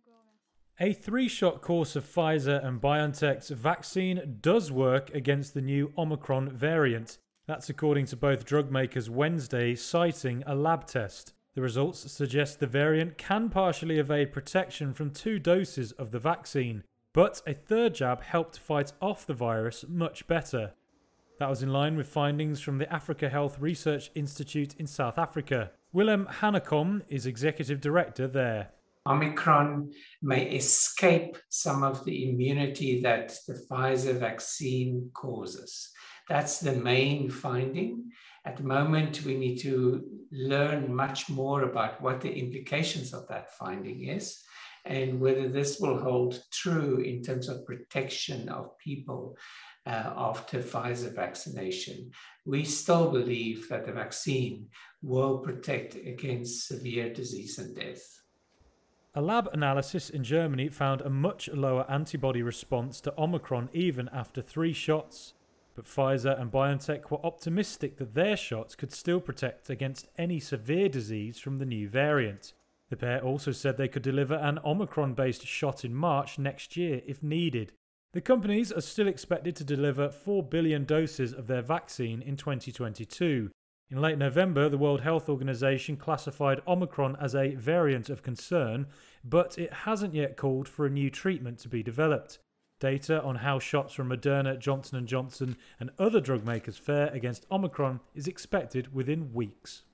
A 3-shot course of Pfizer and BioNTech's vaccine does work against the new Omicron variant. That's according to both drug makers Wednesday, citing a lab test. The results suggest the variant can partially evade protection from 2 doses of the vaccine, but a 3rd jab helped fight off the virus much better. That was in line with findings from the Africa Health Research Institute in South Africa. Willem Hanekom is executive director there. Omicron may escape some of the immunity that the Pfizer vaccine causes. That's the main finding. At the moment, we need to learn much more about what the implications of that finding is and whether this will hold true in terms of protection of people after Pfizer vaccination. We still believe that the vaccine will protect against severe disease and death. A lab analysis in Germany found a much lower antibody response to Omicron even after 3 shots. But Pfizer and BioNTech were optimistic that their shots could still protect against any severe disease from the new variant. The pair also said they could deliver an Omicron-based shot in March next year if needed. The companies are still expected to deliver 4 billion doses of their vaccine in 2022. In late November, the World Health Organization classified Omicron as a variant of concern, but it hasn't yet called for a new treatment to be developed. Data on how shots from Moderna, Johnson & Johnson and other drug makers fare against Omicron is expected within weeks.